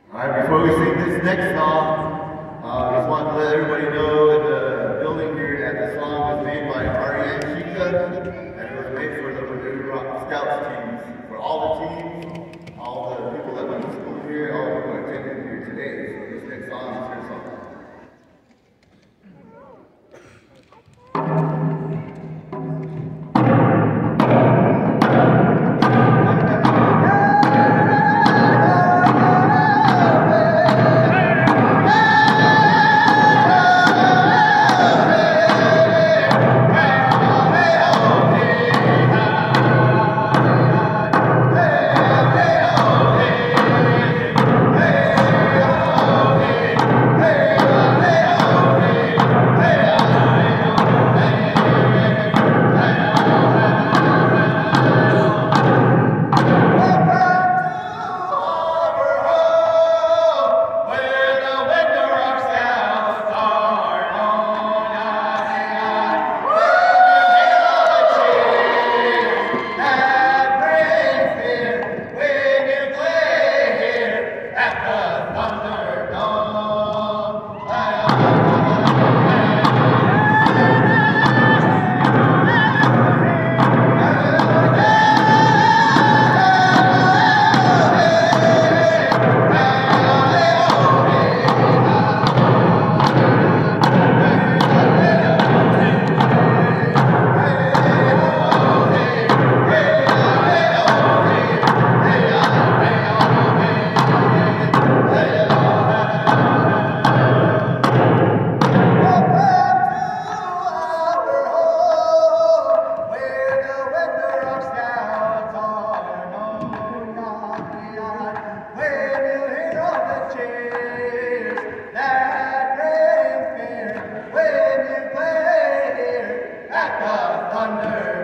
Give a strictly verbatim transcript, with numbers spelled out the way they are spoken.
Alright, before we sing this next song, I uh, just want to let everybody know that the building here that the song was made by Sheka, and it was made for the Purdue Rock Scouts teams, for all the teams, all the people that went to school here, all the people that attended here today. So this next song is their song. Thunder.